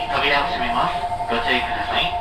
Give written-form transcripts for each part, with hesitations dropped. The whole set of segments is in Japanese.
扉を閉めます。ご注意ください。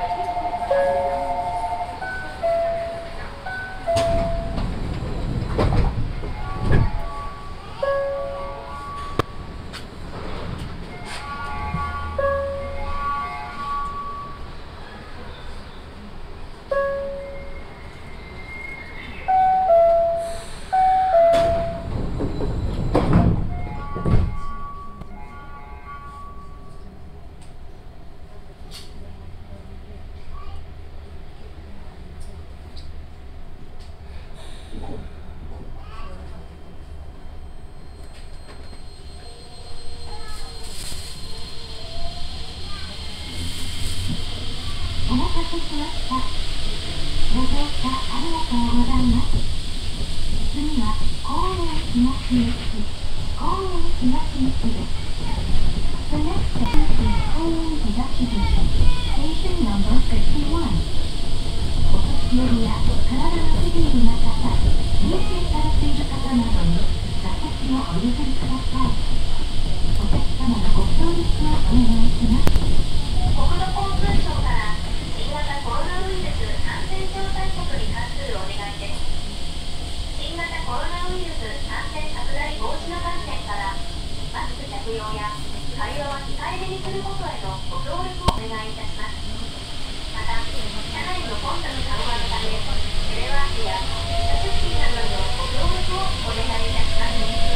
お待たせしました。ご乗車ありがとうございます。次は公園東行き、公園東行きです。The next station is 公園東口、Station number 51。お年寄りや体の不自由な方、妊娠されている方などに座席をお譲りください。お客様のご協力をお願いします。 国土交通省から新型コロナウイルス感染症対策に関するお願いです。新型コロナウイルス感染拡大防止の観点からマスク着用や会話は控えめにすることへのご協力をお願いいたします。また、車内の混雑緩和のためテレワークや自宅出勤などへのご協力をお願いいたします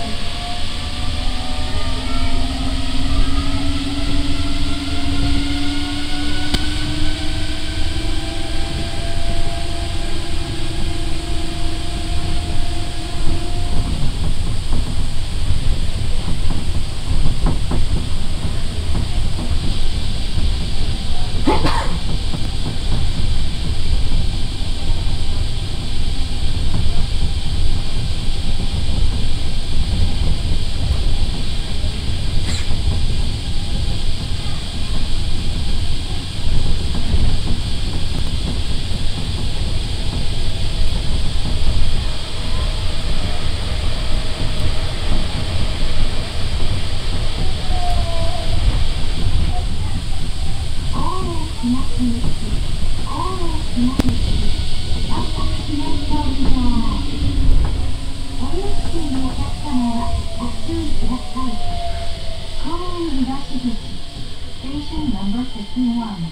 。Station number 51.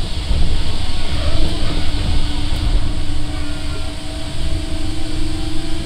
お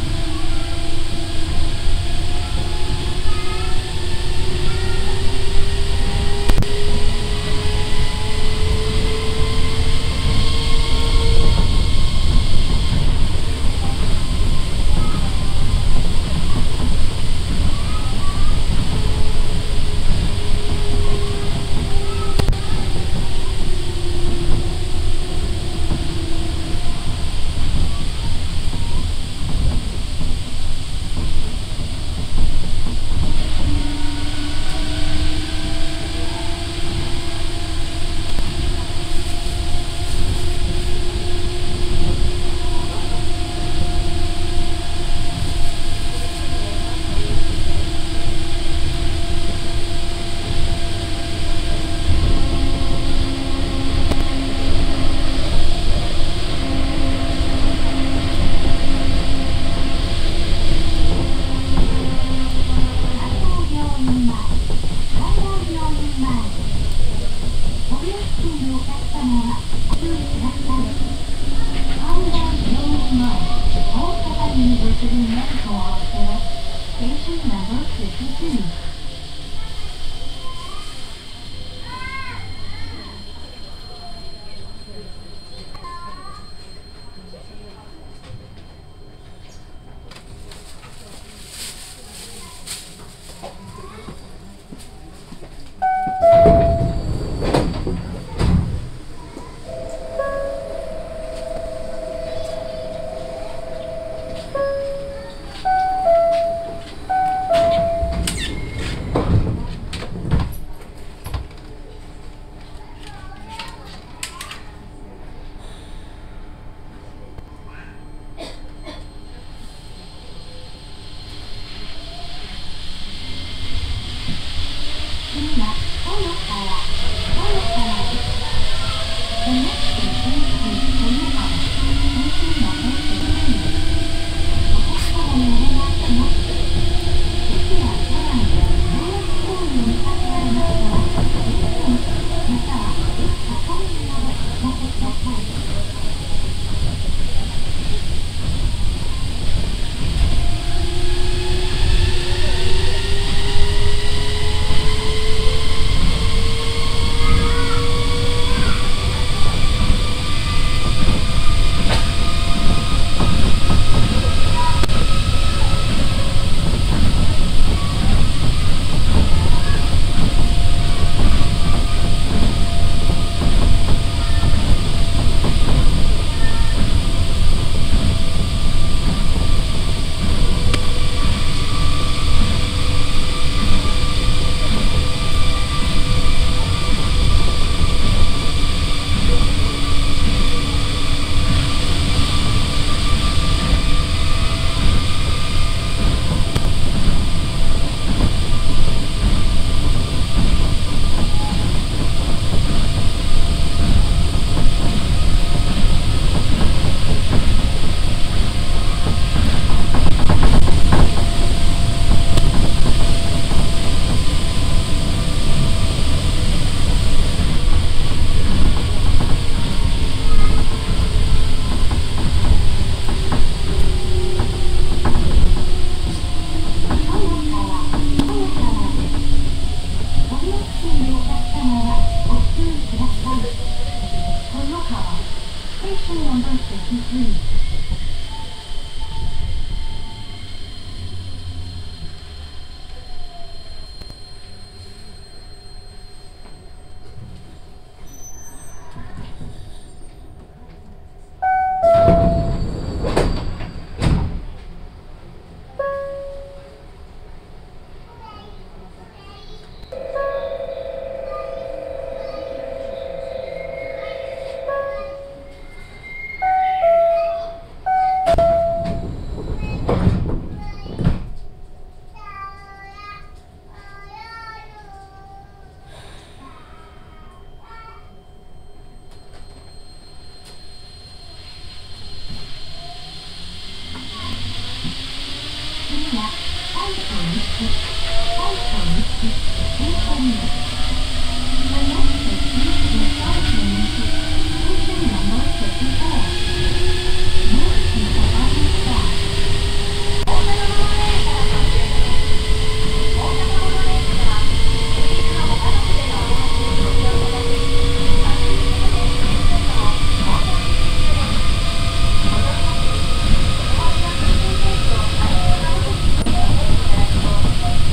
to the medical hospital. Station number 52. 「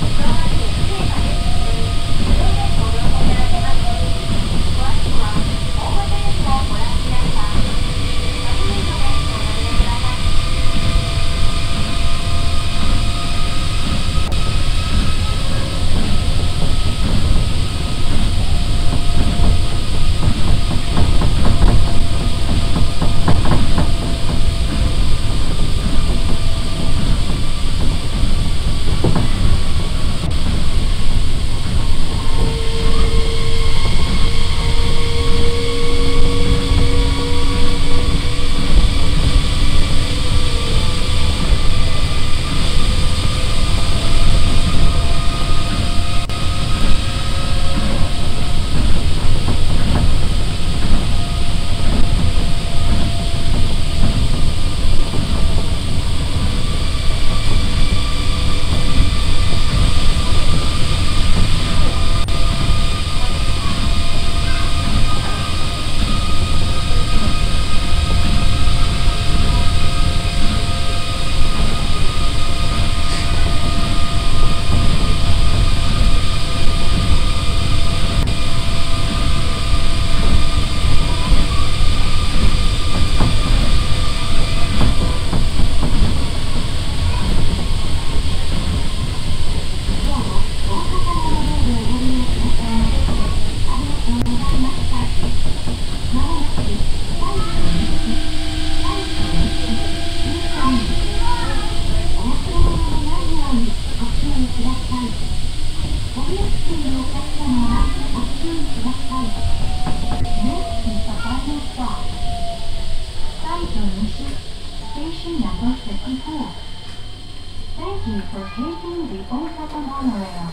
西 Station number 54. Thank you for taking the Osaka monorail.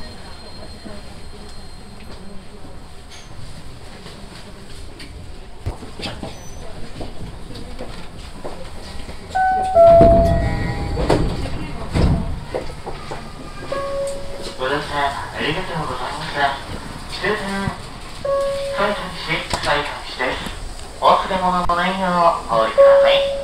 ご乗車ありがとうございました。終点埼玉市です。お忘れ物のないようお降りください。